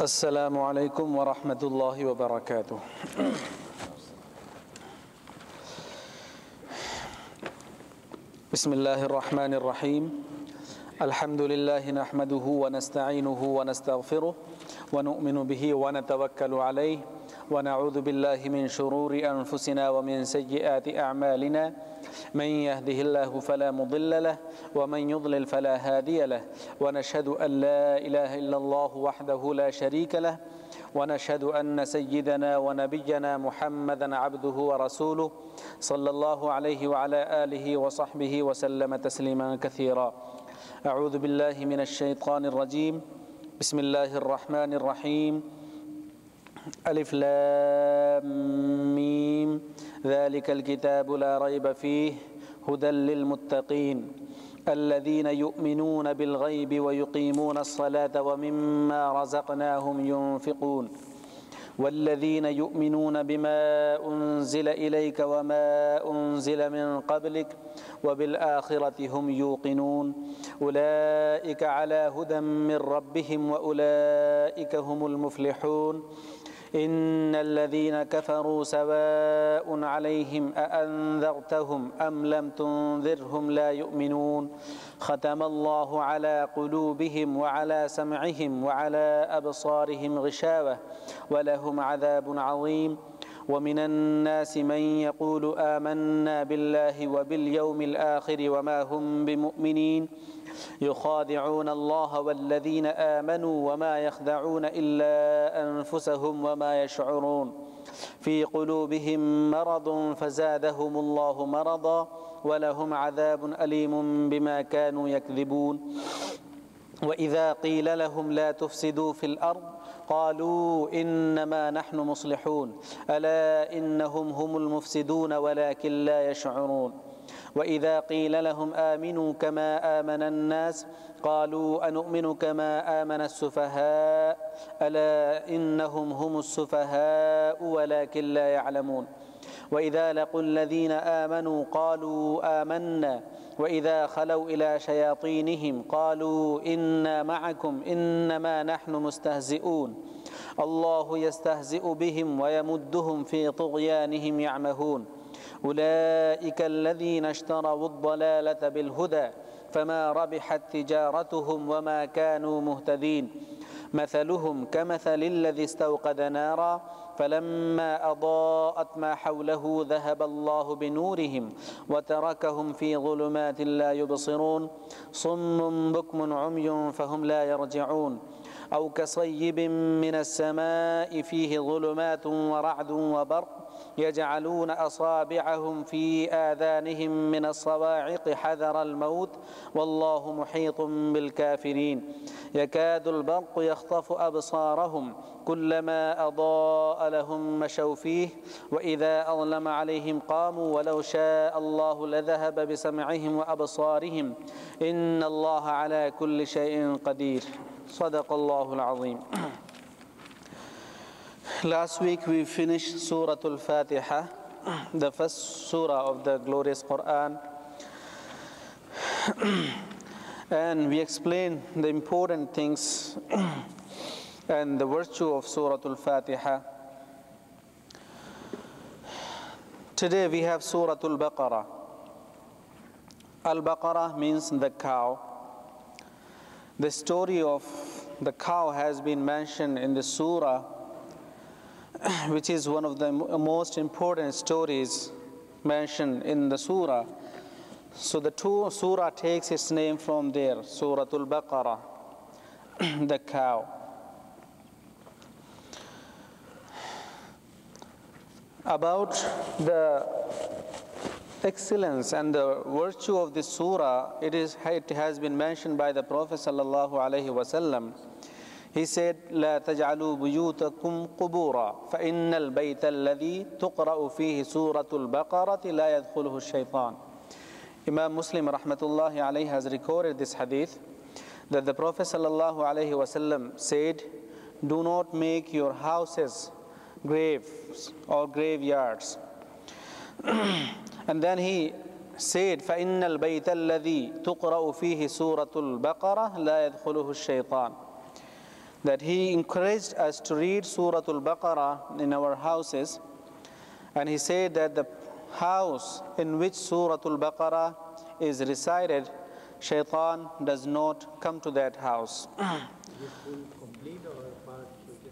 السلام عليكم ورحمة الله وبركاته. بسم الله الرحمن الرحيم. الحمد لله نحمده ونستعينه ونستغفره ونؤمن به ونتوكل عليه ونعوذ بالله من شرور أنفسنا ومن سيئات أعمالنا، من يهده الله فلا مضل له ومن يضلل فلا هادي له، ونشهد أن لا إله إلا الله وحده لا شريك له، ونشهد أن سيدنا ونبينا محمدا عبده ورسوله صلى الله عليه وعلى آله وصحبه وسلم تسليما كثيرا. أعوذ بالله من الشيطان الرجيم. بسم الله الرحمن الرحيم. ألف لام ميم ذلك الكتاب لا ريب فيه هدى للمتقين الذين يؤمنون بالغيب ويقيمون الصلاة ومما رزقناهم ينفقون والذين يؤمنون بما أنزل إليك وما أنزل من قبلك وبالآخرة هم يوقنون أولئك على هدى من ربهم وأولئك هم المفلحون. إن الذين كفروا سواء عليهم أأنذرتهم أم لم تنذرهم لا يؤمنون ختم الله على قلوبهم وعلى سمعهم وعلى أبصارهم غشاوة ولهم عذاب عظيم. ومن الناس من يقول آمنا بالله وباليوم الآخر وما هم بمؤمنين يخادعون الله والذين آمنوا وما يخدعون إلا أنفسهم وما يشعرون في قلوبهم مرض فزادهم الله مرضا ولهم عذاب أليم بما كانوا يكذبون. وإذا قيل لهم لا تفسدوا في الأرض قالوا إنما نحن مصلحون ألا إنهم هم المفسدون ولكن لا يشعرون. وإذا قيل لهم آمنوا كما آمن الناس قالوا أنؤمن كما آمن السفهاء ألا إنهم هم السفهاء ولكن لا يعلمون. وإذا لقوا الذين آمنوا قالوا آمنا وإذا خلوا إلى شياطينهم قالوا إنا معكم إنما نحن مستهزئون الله يستهزئ بهم ويمدهم في طغيانهم يعمهون. أولئك الذين اشتروا الضلالة بالهدى فما ربحت تجارتهم وما كانوا مهتدين. مثلهم كمثل الذي استوقد نارا فلما أضاءت ما حوله ذهب الله بنورهم وتركهم في ظلمات لا يبصرون صم بكم عمي فهم لا يرجعون. أو كصيب من السماء فيه ظلمات ورعد وبرق يجعلون أصابعهم في آذانهم من الصواعق حذر الموت والله محيط بالكافرين. يكاد البرق يخطف أبصارهم كلما أضاء لهم مشوا فيه وإذا أظلم عليهم قاموا ولو شاء الله لذهب بسمعهم وأبصارهم إن الله على كل شيء قدير. صدق الله العظيم. Last week we finished Surah Al-Fatiha, the first surah of the glorious Quran, and we explained the important things and the virtue of Surah Al-Fatiha. Today we have Surah Al-Baqarah. Al-Baqarah means the cow. The story of the cow has been mentioned in the surah, which is one of the most important stories mentioned in the surah. So the surah takes its name from there, Surah Al-Baqarah, the cow. About the excellence and the virtue of this surah, it has been mentioned by the Prophet sallallahu alaihi wasallam. He said, لا تجعلوا بيوتكم قبورا فإن البيت الذي تقرأ فيه سورة البقرة لا يدخله الشيطان. Imam Muslim rahmatullahi alayhi has recorded this hadith that the Prophet sallallahu alaihi wasallam said, do not make your houses graves or graveyards. And then he said, فإن البيت الذي تقرأ فيه سورة البقرة لا يدخله الشيطان. that he encouraged us to read Surah Al-Baqarah in our houses, and he said that the house in which Surah Al-Baqarah is recited, shaitan does not come to that house. Is it full complete or part?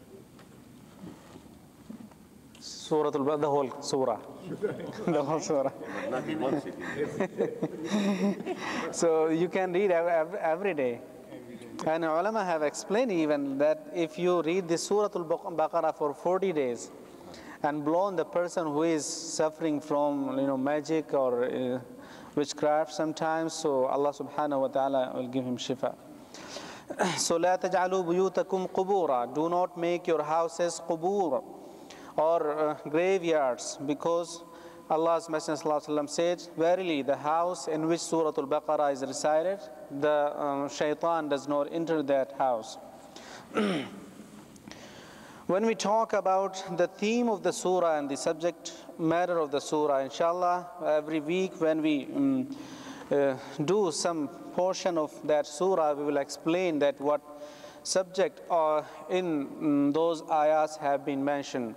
Surah Al-Baqarah, the whole surah. The whole surah. Not in one sitting. So you can read every day. And ulama have explained even that if you read the Surah Al-Baqarah for 40 days and blown the person who is suffering from magic or witchcraft sometimes, so Allah subhanahu wa ta'ala will give him shifa. So لا تجعلوا بيوتكم قبورا, do not make your houses qubur or graveyards, because Allah's Messenger ﷺ said, verily the house in which Surah Al-Baqarah is recited, the shaitan does not enter that house. When we talk about the theme of the surah and the subject matter of the surah, inshallah, every week when we do some portion of that surah, we will explain that what subject in those ayahs have been mentioned.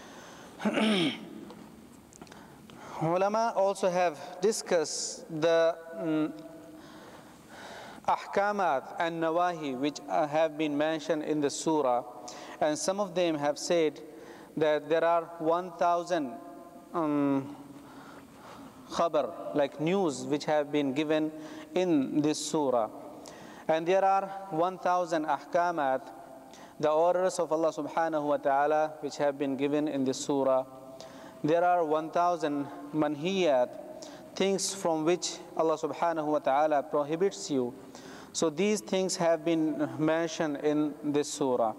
Ulama also have discussed the ahkamat and nawahi which have been mentioned in the surah, and some of them have said that there are 1,000 khabar, like news, which have been given in this surah, and there are 1,000 ahkamat, the orders of Allah subhanahu wa ta'ala which have been given in this surah. There are 1,000 manhiyat, things from which Allah subhanahu wa ta'ala prohibits you. So these things have been mentioned in this surah.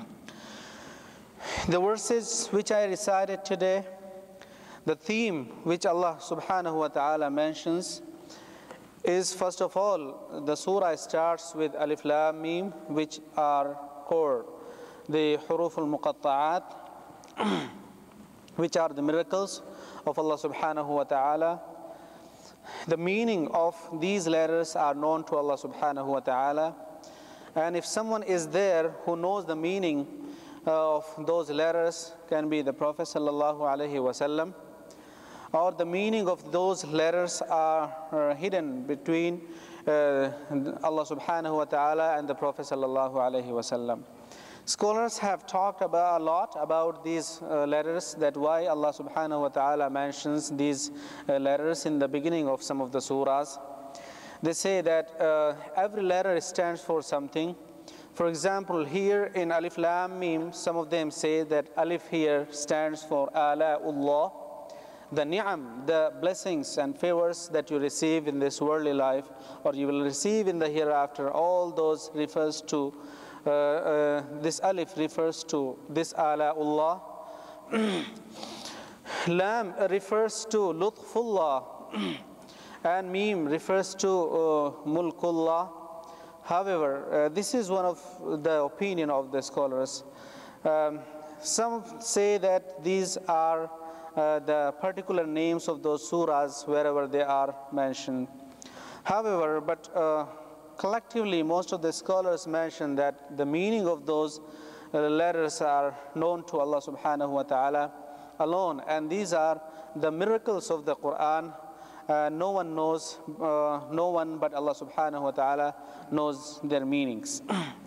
The verses which I recited today, the theme which Allah subhanahu wa ta'ala mentions is, first of all, the surah starts with Alif Lam Mim, which are called the huruf al-muqatta'at, which are the miracles of Allah subhanahu wa ta'ala. The meaning of these letters are known to Allah subhanahu wa ta'ala. And if someone is there who knows the meaning of those letters, can be the Prophet sallallahu alaihi wasallam, or the meaning of those letters are hidden between Allah subhanahu wa ta'ala and the Prophet sallallahu alaihi wasallam. Scholars have talked about a lot about these letters, that why Allah subhanahu wa ta'ala mentions these letters in the beginning of some of the surahs. They say that every letter stands for something. For example, here in Alif Lam Mim, some of them say that Alif here stands for Ala'ullah, the ni'am, the blessings and favors that you receive in this worldly life, or you will receive in the hereafter. All those refers to this alif refers to this Ala'ullah. Lam refers to Lutfullah, and Mim refers to Mulkullah. However, this is one of the opinion of the scholars. Some say that these are the particular names of those surahs wherever they are mentioned. However, collectively, most of the scholars mention that the meaning of those letters are known to Allah subhanahu wa ta'ala alone, and these are the miracles of the Quran. No one knows, no one but Allah subhanahu wa ta'ala knows their meanings.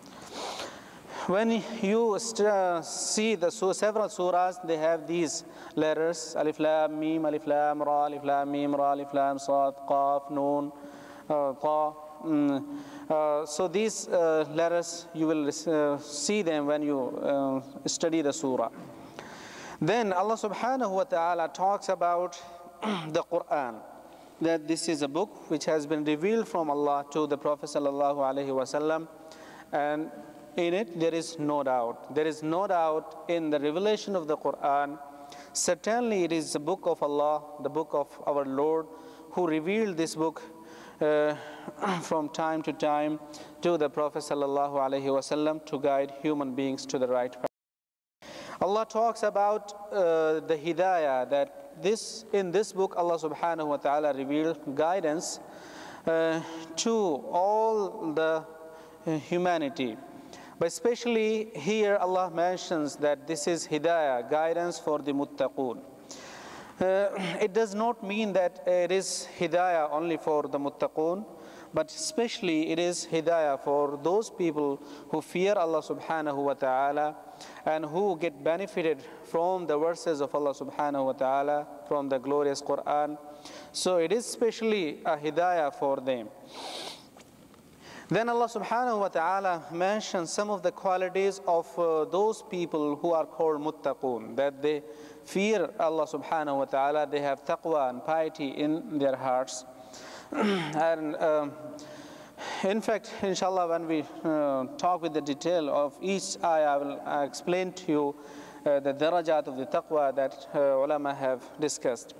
When you see the several surahs, they have these letters: Alif Lam Mim, Alif Lam Ra, Alif Lam Mim Ra, Alif Lam Sad, Qaf, Nun, Ta. So these letters, you will see them when you study the surah. Then Allah subhanahu wa ta'ala talks about the Quran, that this is a book which has been revealed from Allah to the Prophet sallallahu alaihi wasallam, and in it there is no doubt. There is no doubt in the revelation of the Quran. Certainly it is the book of Allah, the book of our Lord, who revealed this book from time to time to the Prophet sallallahu alaihi wasallam to guide human beings to the right path. Allah talks about the hidayah, that in this book Allah subhanahu wa ta'ala revealed guidance to all the humanity. But especially here Allah mentions that this is hidayah, guidance for the muttaqun. It does not mean that it is hidayah only for the muttaqun, but especially it is hidayah for those people who fear Allah subhanahu wa ta'ala and who get benefited from the verses of Allah subhanahu wa ta'ala, from the glorious Quran. So it is especially a hidayah for them. Then Allah subhanahu wa ta'ala mentions some of the qualities of those people who are called muttaqun, that they fear Allah subhanahu wa ta'ala, they have taqwa and piety in their hearts. And in fact, inshallah, when we talk with the detail of each ayah, I will explain to you the darajat of the taqwa that ulama have discussed.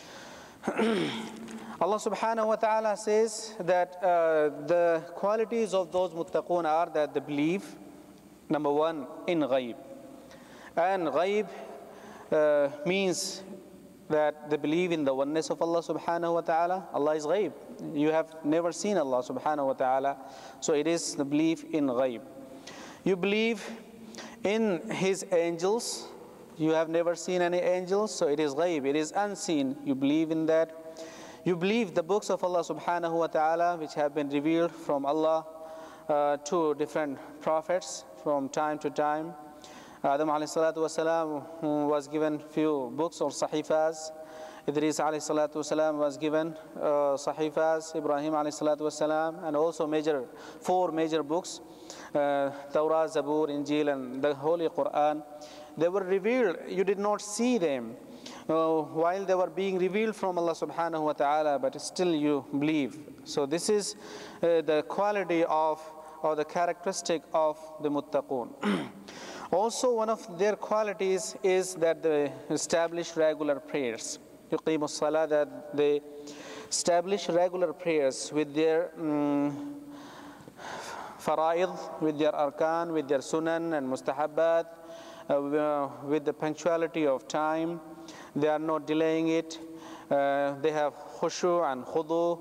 Allah subhanahu wa ta'ala says that the qualities of those muttaqun are that they believe, number one, in ghaib. And ghaib means that they believe in the oneness of Allah subhanahu wa ta'ala. Allah is ghaib. You have never seen Allah subhanahu wa ta'ala. So it is the belief in ghaib. You believe in His angels. You have never seen any angels, so it is ghaib. It is unseen. You believe in that. You believe the books of Allah subhanahu wa ta'ala, which have been revealed from Allah to different prophets from time to time. Adam alayhi salatu wasalam was given few books or sahifas. Idris alayhi salatu wasalam was given sahifas. Ibrahim alayhi salatu wasalam, and also four major books, Torah, Zabur, Injil, and the Holy Quran. They were revealed. You did not see them while they were being revealed from Allah subhanahu wa ta'ala, but still you believe. So this is the quality of, or the characteristic of the muttaqun. Also, one of their qualities is that they establish regular prayers. Yuqimu salah, that they establish regular prayers with their fara'id, with their arkan, with their sunan and mustahabbat, with the punctuality of time. They are not delaying it. They have khushu and khudu.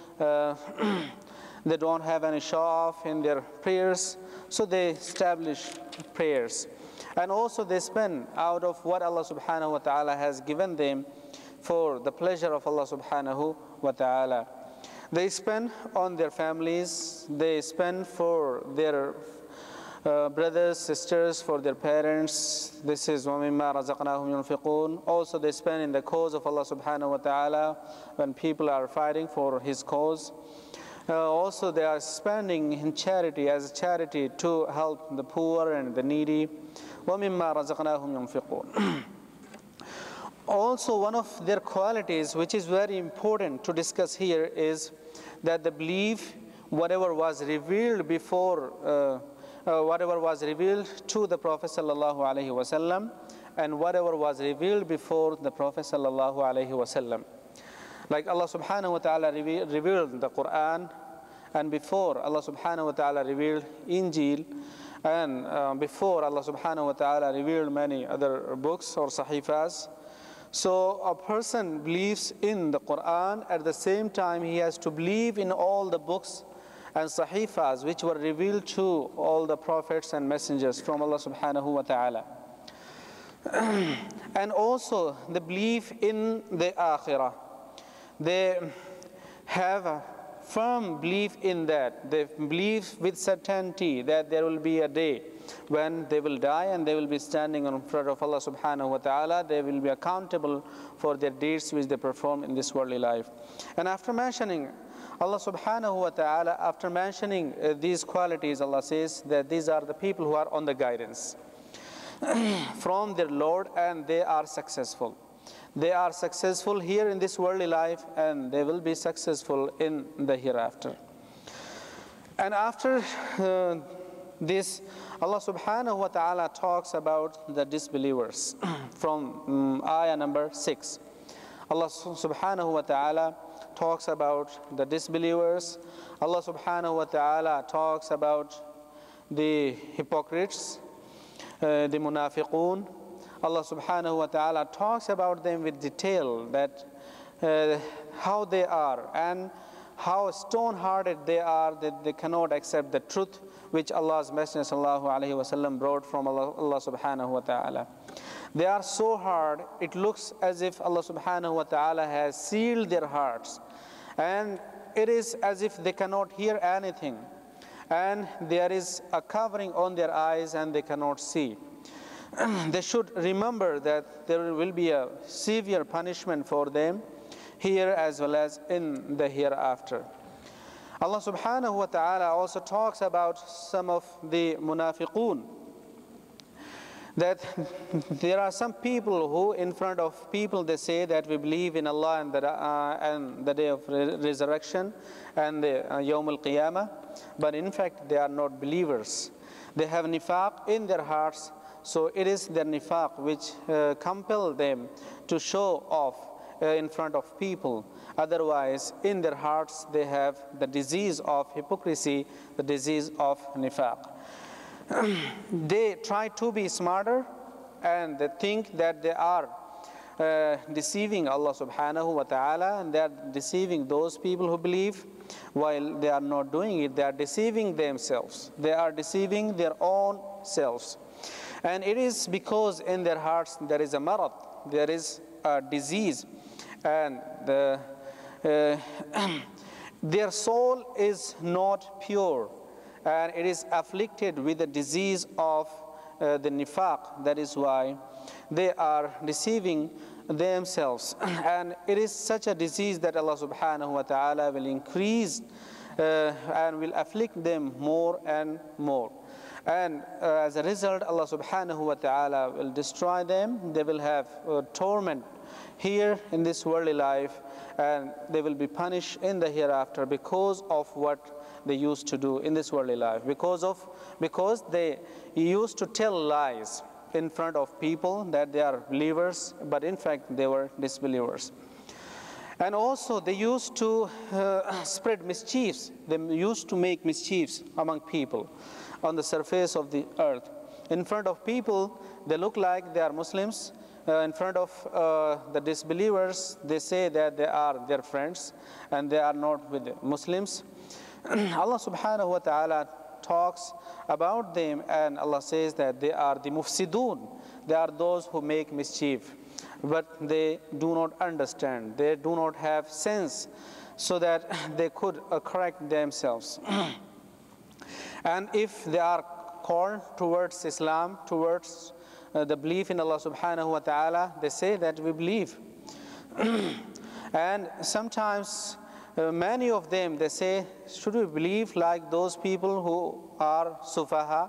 They don't have any show-off in their prayers. So they establish prayers. And also they spend out of what Allah subhanahu wa ta'ala has given them for the pleasure of Allah subhanahu wa ta'ala. They spend on their families. They spend for their brothers, sisters, for their parents. This is وَمِمَّا رَزَقْنَاهُمْ يُنْفِقُونَ. Also they spend in the cause of Allah subhanahu wa ta'ala when people are fighting for His cause. Also they are spending in charity, as a charity to help the poor and the needy. وَمِمَّا رَزَقْنَاهُمْ يُنْفِقُونَ. Also one of their qualities, which is very important to discuss here, is that they believe whatever was revealed before whatever was revealed to the Prophet sallallahu alaihi wasallam, and whatever was revealed before the Prophet sallallahu alaihi wasallam. Like Allah subhanahu wa ta'ala revealed the Quran, and before Allah subhanahu wa ta'ala revealed Injil, and before Allah subhanahu wa ta'ala revealed many other books or sahifas. So a person believes in the Quran, at the same time he has to believe in all the books and sahifas which were revealed to all the prophets and messengers from Allah subhanahu wa ta'ala. And also the belief in the akhirah. They have a firm belief in that. They believe with certainty that there will be a day when they will die and they will be standing in front of Allah subhanahu wa ta'ala. They will be accountable for their deeds which they perform in this worldly life. And after mentioning Allah subhanahu wa ta'ala, after mentioning these qualities, Allah says that these are the people who are on the guidance from their Lord, and they are successful. They are successful here in this worldly life, and they will be successful in the hereafter. And after this, Allah subhanahu wa ta'ala talks about the disbelievers from ayah number 6. Allah subhanahu wa ta'ala talks about the disbelievers. Allah subhanahu wa ta'ala talks about the hypocrites, the munafiqun. Allah subhanahu wa ta'ala talks about them with detail, that how they are and how stone-hearted they are, that they cannot accept the truth which Allah's Messenger sallallahu alaihi wasallam brought from Allah subhanahu wa ta'ala. They are so hard, it looks as if Allah subhanahu wa ta'ala has sealed their hearts. And it is as if they cannot hear anything. And there is a covering on their eyes and they cannot see. They should remember that there will be a severe punishment for them here as well as in the hereafter. Allah subhanahu wa ta'ala also talks about some of the munafiqun, that there are some people who in front of people they say that we believe in Allah and the day of resurrection and the Yawm al-Qiyamah, but in fact they are not believers. They have nifaq in their hearts, so it is their nifaq which compel them to show off in front of people. Otherwise, in their hearts they have the disease of hypocrisy, the disease of nifaq. They try to be smarter and they think that they are deceiving Allah subhanahu wa ta'ala, and they are deceiving those people who believe. While they are not doing it, they are deceiving themselves. They are deceiving their own selves. And it is because in their hearts there is a marad, there is a disease, and their soul is not pure, and it is afflicted with the disease of the nifaq. That is why they are deceiving themselves. And it is such a disease that Allah subhanahu wa ta'ala will increase and will afflict them more and more. And as a result, Allah subhanahu wa ta'ala will destroy them. They will have torment here in this worldly life, and they will be punished in the hereafter because of what they used to do in this worldly life, because they used to tell lies in front of people that they are believers, but in fact they were disbelievers. And also they used to spread mischiefs. They used to make mischiefs among people on the surface of the earth. In front of people, they look like they are Muslims. In front of the disbelievers, they say that they are their friends and they are not with the Muslims. Allah subhanahu wa ta'ala talks about them, and Allah says that they are the mufsidun. They are those who make mischief, but they do not understand. They do not have sense so that they could correct themselves. And if they are called towards Islam, towards the belief in Allah subhanahu wa ta'ala, they say that we believe. And sometimes many of them, they say, should we believe like those people who are sufaha?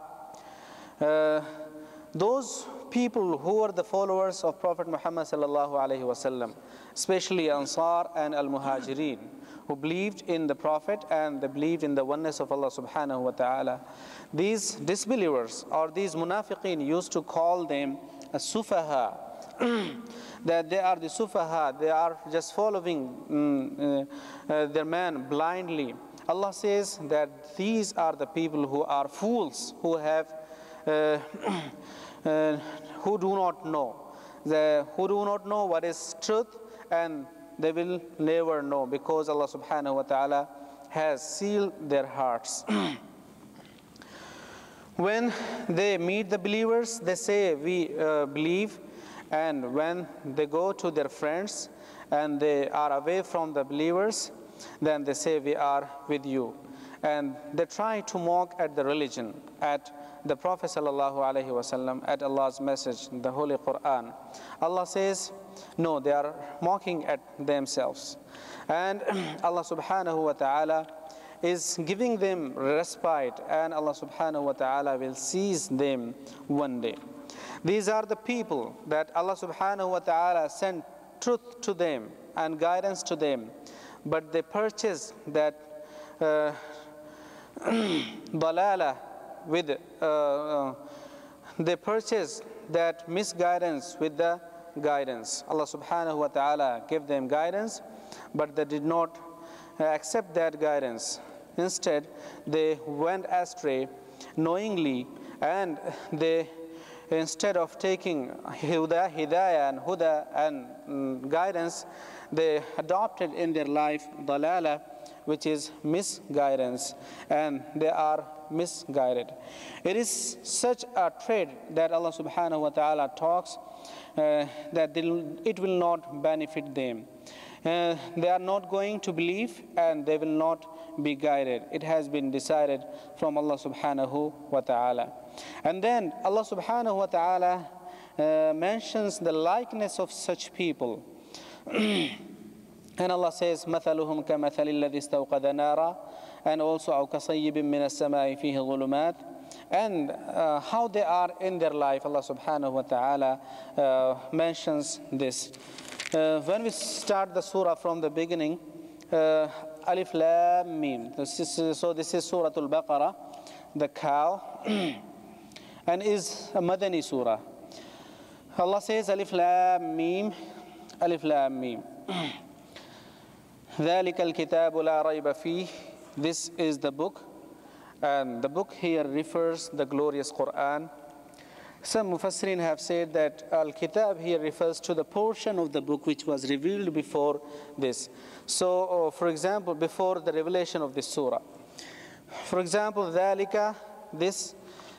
Those people who are the followers of Prophet Muhammad sallallahu alaihi wasallam, especially Ansar and Al-Muhajirin, who believed in the Prophet and they believed in the oneness of Allah subhanahu wa ta'ala. These disbelievers or these munafiqeen used to call them a sufaha, that they are the sufaha, they are just following their man blindly. Allah says that these are the people who are fools, who have who do not know, who do not know what is truth, and they will never know, because Allah subhanahu wa ta'ala has sealed their hearts. When they meet the believers, they say we believe, and when they go to their friends and they are away from the believers, then they say we are with you. And they try to mock at the religion, at the Prophet sallallahu alaihi wasallam, at Allah's message, the Holy Quran. Allah says, no, they are mocking at themselves. And Allah subhanahu wa ta'ala is giving them respite, and Allah subhanahu wa ta'ala will seize them one day. These are the people that Allah subhanahu wa ta'ala sent truth to them and guidance to them, but they purchased that dalala with they purchased that misguidance with the guidance. Allah subhanahu wa ta'ala gave them guidance, but they did not accept that guidance. Instead, they went astray knowingly, and they, instead of taking hidayah and huda and guidance, they adopted in their life dalala, which is misguidance, and they are misguided. It is such a trait that Allah subhanahu wa ta'ala talks that it will not benefit them. They are not going to believe and they will not be guided. It has been decided from Allah subhanahu wa ta'ala. And then Allah subhanahu wa ta'ala mentions the likeness of such people. And Allah says, مَثَلُهُمْ كَمَثَلِ الَّذِي اسْتَوْقَدَ نَارًا, and also أَوْ كَصَيِّبٍ مِّنَ السَّمَاءِ فِيهِ ظُلُمَاتٍ. And how they are in their life, Allah subhanahu wa ta'ala mentions this. When we start the surah from the beginning, Alif Lam Mim. This is Surah Al-Baqarah, the cow, and is a Madani surah. Allah says, Alif Lam Mim, Alif Lam Mim. ذَلِكَ الْكِتَابُ لَا رَيْبَ فِيهِ. This is the book, and the book here refers the glorious Quran. Some Mufassirin have said that Al-Kitab here refers to the portion of the book which was revealed before this. So, for example, before the revelation of this surah. For example, ذَلِكَ, this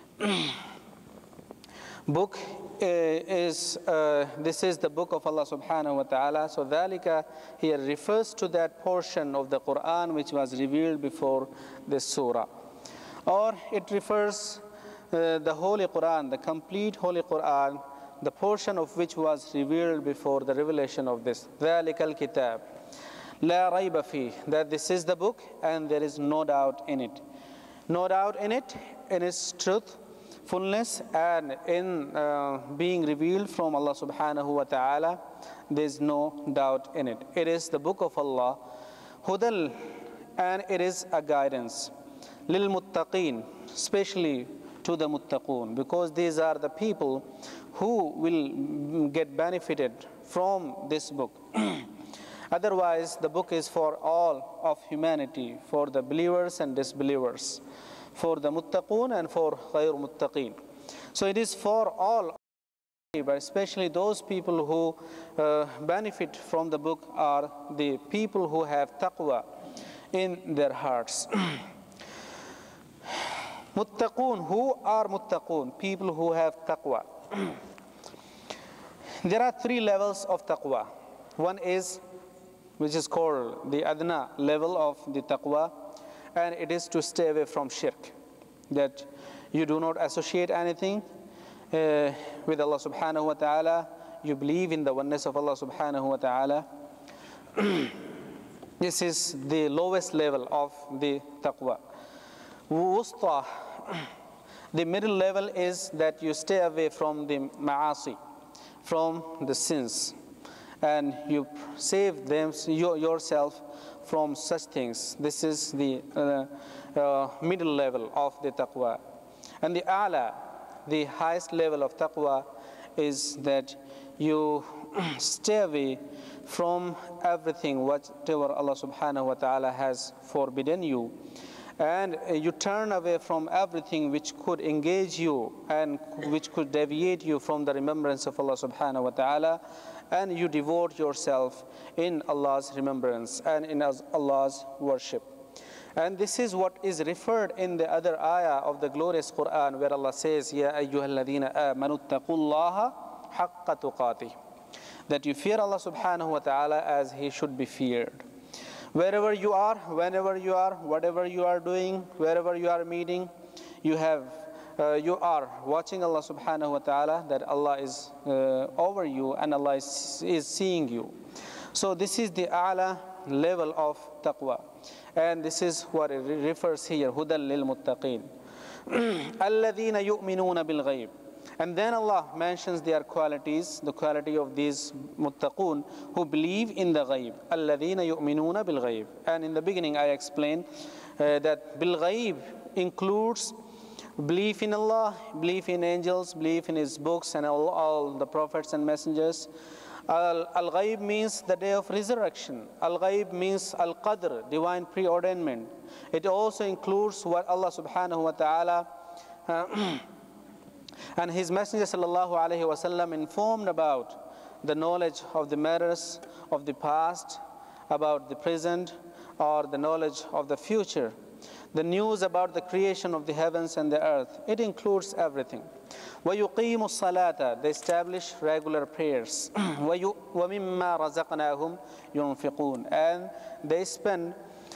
book this is the book of Allah subhanahu wa ta'ala. So dhalika here refers to that portion of the Quran which was revealed before this surah. Or it refers the Holy Quran, the complete Holy Quran, the portion of which was revealed before the revelation of this. ذَلِكَ الْكِتَابِ لَا رَيْبَ فِيهِ. That this is the book and there is no doubt in it. No doubt in it, in its truth, fullness, and in being revealed from Allah subhanahu wa ta'ala. There is no doubt in it. It is the book of Allah, hudal, and it is a guidance. Lil muttaqeen, especially to the muttaqoon, because these are the people who will get benefited from this book. Otherwise, the book is for all of humanity, for the believers and disbelievers, for the muttaqoon and for ghayr muttaqeen. So it is for all, but especially those people who benefit from the book are the people who have taqwa in their hearts. Muttaqoon, who are muttaqoon? People who have taqwa. There are three levels of taqwa. One is, which is called the adna level of the taqwa, and it is to stay away from shirk, that you do not associate anything with Allah subhanahu wa ta'ala. You believe in the oneness of Allah subhanahu wa ta'ala. This is the lowest level of the taqwa. Wusta, the middle level is that you stay away from the ma'asi, from the sins, and you save them yourself from such things. This is the middle level of the taqwa. And the a'la, the highest level of taqwa, is that you stay away from everything whatever Allah subhanahu wa ta'ala has forbidden you, and you turn away from everything which could engage you and which could deviate you from the remembrance of Allah subhanahu wa ta'ala, and you devote yourself in Allah's remembrance and in Allah's worship. And this is what is referred in the other ayah of the glorious Quran, where Allah says, Ya ayyuhalladhina amanu taqullaha haqqa tuqatih, that you fear Allah subhanahu wa ta'ala as He should be feared. Wherever you are, whenever you are, whatever you are doing, wherever you are meeting, you are watching Allah subhanahu wa ta'ala, that Allah is over you and Allah is seeing you. So this is the a'la level of taqwa. And this is what it refers here, hudal lil muttaqeen. Alladhina yu'minuna bil ghayb. And then Allah mentions their qualities, the quality of these muttaqoon who believe in the ghaib. Alladhina yu'minuna bil ghayb. And in the beginning I explained that bil ghayb includes belief in Allah, belief in angels, belief in His books and all the prophets and messengers. Al-Ghaib means the day of resurrection. Al-Ghaib means Al-Qadr, divine preordainment. It also includes what Allah subhanahu wa ta'ala and His Messenger sallallahu alayhi wa sallam informed about the knowledge of the matters of the past, about the present, or the knowledge of the future. the news about the creation of the heavens and the earth. It includes everything. وَيُقِيمُ الصَّلَاةَ, they establish regular prayers. وَمِمَّا رَزَقْنَاهُمْ يُنْفِقُونَ, and they spend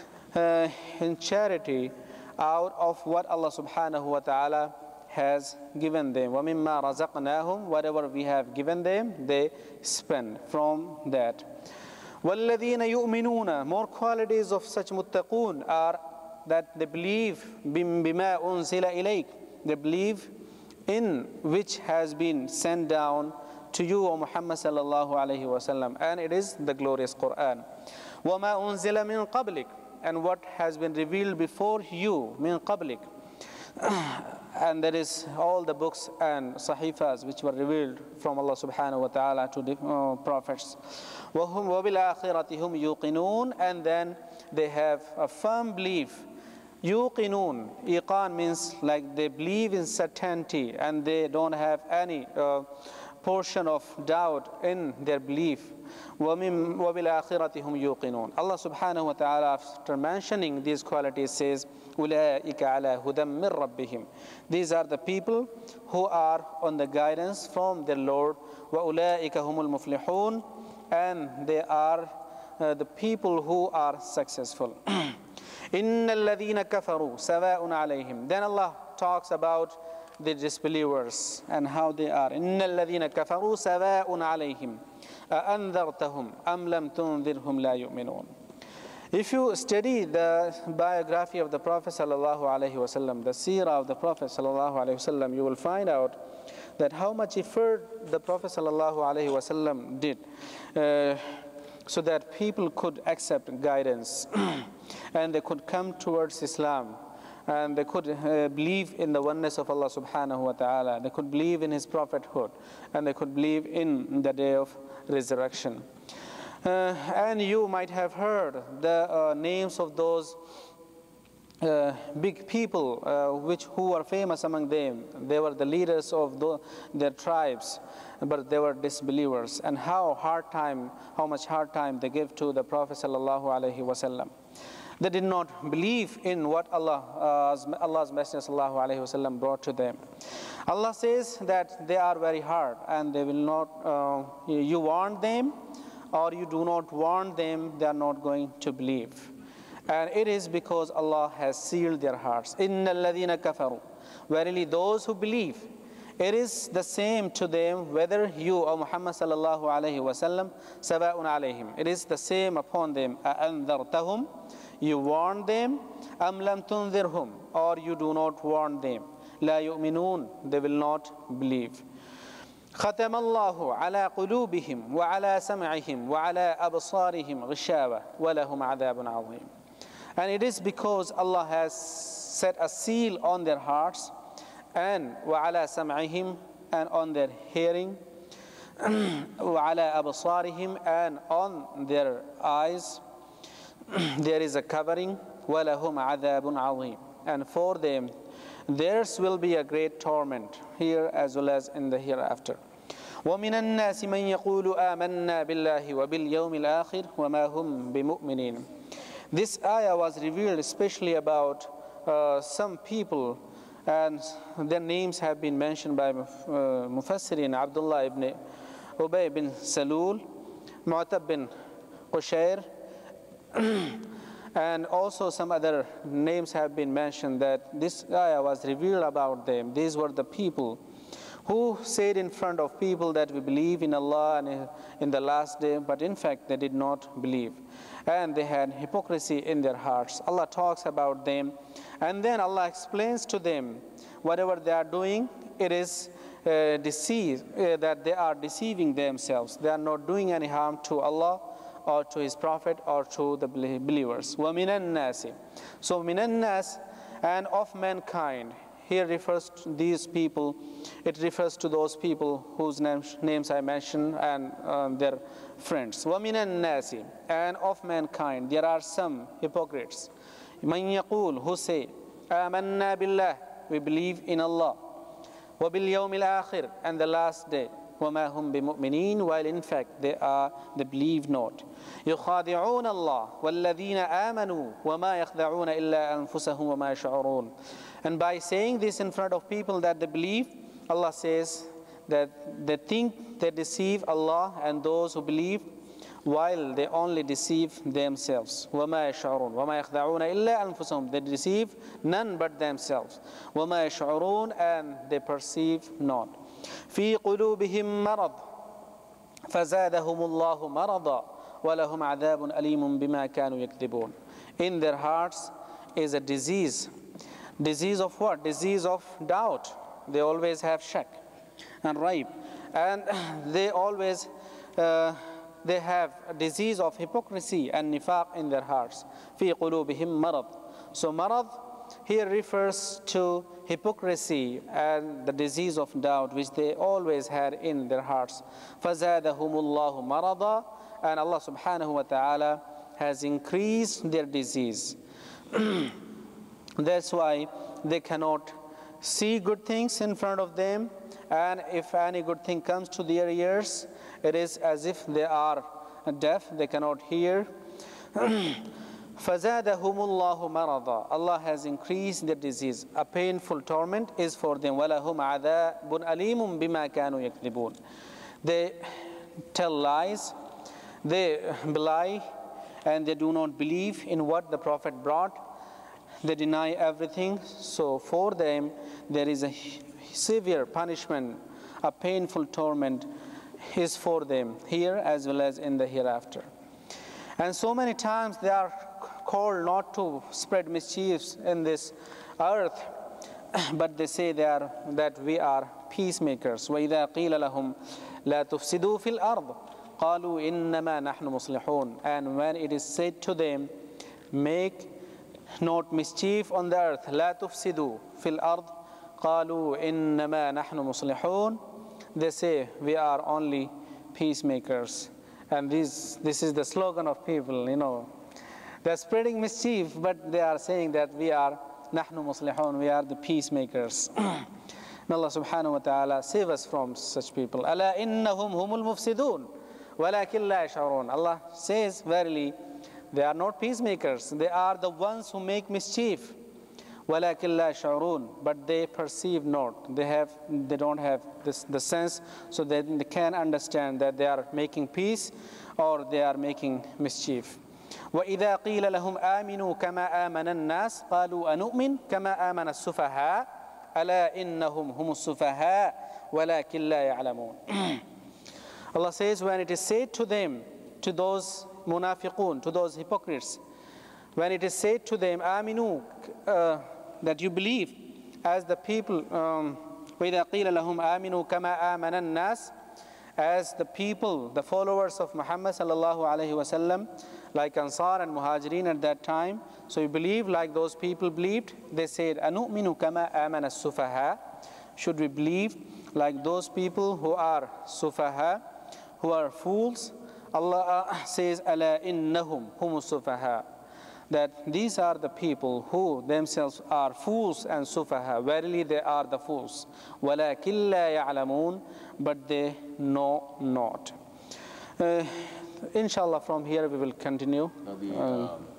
in charity out of what Allah subhanahu wa ta'ala has given them. وَمِمَّا رَزَقْنَاهُمْ, whatever we have given them, they spend from that. وَالَّذِينَ يُؤْمِنُونَ, more qualities of such muttaqoon are that they believe بِمَا أُنزِلَ إِلَيْكَ, they believe in which has been sent down to you, O Muhammad sallallahu alayhi wa sallam, and it is the glorious Quran. وَمَا أُنزِلَ مِن قَبْلِكَ, and what has been revealed before you, min qablik, and that is all the books and sahifas which were revealed from Allah subhanahu wa ta'ala to the prophets. وَبِالْآخِرَةِ هُمْ يُوقِنُونَ, and then they have a firm belief. Yuqinun, iqan means like they believe in certainty and they don't have any portion of doubt in their belief. وَبِالْآخِرَةِ هُمْ يُوقِنُونَ. Allah subhanahu wa ta'ala, after mentioning these qualities, says, أُولَٰئِكَ عَلَىٰ هُدًى مِّن رَبِّهِمْ. These are the people who are on the guidance from their Lord. وَأُولَٰئِكَ هُمُ الْمُفْلِحُونَ, and they are the people who are successful. إِنَّ الَّذِينَ كَفَرُوا سَوَاءٌ عَلَيْهِمْ. Then Allah talks about the disbelievers and how they are. إِنَّ الَّذِينَ كَفَرُوا سَوَاءٌ عَلَيْهِمْ أَأَنذَرْتَهُمْ أَمْ لَمْ تُنذِرْهُمْ لَا يُؤْمِنُونَ. If you study the biography of the Prophet sallallahu alaihi wasallam, the seerah of the Prophet sallallahu alaihi wasallam, you will find out that how much effort the Prophet sallallahu alaihi wasallam did so that people could accept guidance and they could come towards Islam, and they could believe in the oneness of Allah subhanahu wa ta'ala, they could believe in His prophethood, and they could believe in the day of resurrection. And you might have heard the names of those big people who are famous among them. They were the leaders of their tribes, but they were disbelievers, and how much hard time they gave to the Prophet sallallahu alaihi wasallam. They did not believe in what Allah's Messenger sallallahu alaihi wasallam brought to them. Allah says that they are very hard, and they will not. You warn them, or you do not warn them, they are not going to believe. And it is because Allah has sealed their hearts. إِنَّ الَّذِينَ كَفَرُوا, verily those who believe, it is the same to them whether you, O Muhammad sallallahu alayhi wa sallam, سَوَاءٌ عَلَيْهِمْ, it is the same upon them. أَأَنذَرْتَهُمْ, you warn them, أَمْ لَمْ تُنذِرْهُمْ, or you do not warn them. لَا يُؤْمِنُونَ, they will not believe. ختم الله على قلوبهم وعلى سمعهم وعلى أبصارهم غشاوة ولهم عذاب عظيم. And it is because Allah has set a seal on their hearts, and وعلى سمعهم, and on their hearing, وعلى أبصارهم, and on their eyes, there is a covering. ولهم عذاب عظيم, and for them theirs will be a great torment here as well as in the hereafter. وَمِنَ النَّاسِ مَنْ يَقُولُ آمَنَّا بِاللَّهِ وَبِالْيَوْمِ الْآخِرِ وَمَا هُمْ بِمُؤْمِنِينَ. This ayah was revealed especially about some people, and their names have been mentioned by Mufassirin: Abdullah ibn Ubay bin Salul, Mu'tab bin Qushayr, and also some other names have been mentioned that this ayah was revealed about them. These were the people who said in front of people that we believe in Allah and in the last day, but in fact they did not believe, and they had hypocrisy in their hearts. Allah talks about them, and then Allah explains to them whatever they are doing, it is that they are deceiving themselves. They are not doing any harm to Allah or to His Prophet or to the believers. وَمِنَ النَّاسِ, so مِنَ النَّاسِ, and of mankind. Here refers to these people, it refers to those people whose names I mentioned and their friends. وَمِنَ النَّاسِ, and of mankind, there are some hypocrites. مَنْ يَقُول, who say, آمَنَّا بِاللَّهِ, we believe in Allah. وَبِالْيَوْمِ الْآخِرِ, and the last day. وَمَا هُمْ بِمُؤْمِنِينَ, while in fact they believe not. يُخَادِعُونَ اللَّهَ وَالَّذِينَ آمَنُوا وَمَا يَخْدَعُونَ إِلَّا أَنفُسَهُمْ وَمَا يَشْعُرُونَ. And by saying this in front of people that they believe, Allah says that they think they deceive Allah and those who believe, while they only deceive themselves. وَمَا يَشْعُرُونَ وَمَا يَخْدَعُونَ إِلَّا أَنفُسَهُم. They deceive none but themselves. وَمَا يَشْعُرُونَ, and they perceive not. فِي قُلُوبِهِم مَرَضٌ فَزَادَهُمُ اللَّهُ مَرَضًا وَلَهُمْ عَذَابٌ أَلِيمٌ بِمَا كَانُوا يَكْذِبُونَ. In their hearts is a disease. Disease of what? Disease of doubt. They always have shak and raib. And they always they have a disease of hypocrisy and nifaq in their hearts. في قلوبهم مرض. So marad here refers to hypocrisy and the disease of doubt which they always had in their hearts. فَزَادَهُمُ اللَّهُ مَرَضًا, and Allah subhanahu wa ta'ala has increased their disease. That's why they cannot see good things in front of them, and if any good thing comes to their ears, it is as if they are deaf, they cannot hear. فَزَادَهُمُ اللَّهُ مَرَضًا. Allah has increased their disease. A painful torment is for them. وَلَهُمْ عَذَابٌ أَلِيمٌ بِمَا كَانُوا يَكْذِبُونَ. They tell lies, they belie, and they do not believe in what the Prophet brought. They deny everything. So for them there is a severe punishment, a painful torment is for them here as well as in the hereafter. And so many times they are called not to spread mischiefs in this earth, but they say that we are peacemakers. وَإِذَا قِيلَ لَهُمْ لَا تُفْسِدُوا فِي الْأَرْضِ قَالُوا إِنَّمَا نَحْنُ مُصْلِحُونَ. And when it is said to them, make not mischief on the earth, لَا تُفْسِدُوا فِي الْأَرْضِ قَالُوا إِنَّمَا نَحْنُ مُصْلِحُونَ, they say we are only peacemakers. And this is the slogan of people, They're spreading mischief, but they are saying that we are نحن مصلحون, we are the peacemakers. May Allah subhanahu wa ta'ala save us from such people. أَلَا إِنَّهُمْ هُمُ الْمُفْسِدُونَ وَلَكِنْ لَا يَشْعُرُونَ. Allah says, verily, they are not peacemakers. They are the ones who make mischief. وَلَكِنْ لَا يَشْعُرُونَ. But they perceive not. They don't have the sense, so they can understand that they are making peace or they are making mischief. وَإِذَا قِيلَ لَهُمْ آمِنُوا كَمَا آمَنَ النَّاسِ قَالُوا أَنُؤْمِنُ كَمَا آمَنَ السُّفَهَاءُ أَلَا إِنَّهُمْ هُمُ السُّفَهَاءُ وَلَكِنْ لَا يَعْلَمُونَ. Allah says, when it is said to them, to those munafiqun, to those hypocrites, when it is said to them, Aminu, that you believe, as the people, وَإِذَا قِيلَ لَهُمْ آمِنُوا كَمَا آمَنَ النَّاسِ, as the people, the followers of Muhammad sallallahu alayhi wa sallam, like Ansar and Muhajirin at that time, so you believe like those people believed, they said, أَنُؤْمِنُ كَمَا آمَنَ السُّفَهَاءُ. Should we believe like those people who are sufaha, who are fools? Allah says, أَلَا إِنَّهُمْ هُمُ السُّفَهَاءُ, that these are the people who themselves are fools and sufaha. Verily they are the fools. وَلَكِنْ لَا يَعْلَمُونَ, but they know not. Inshallah, from here we will continue. Now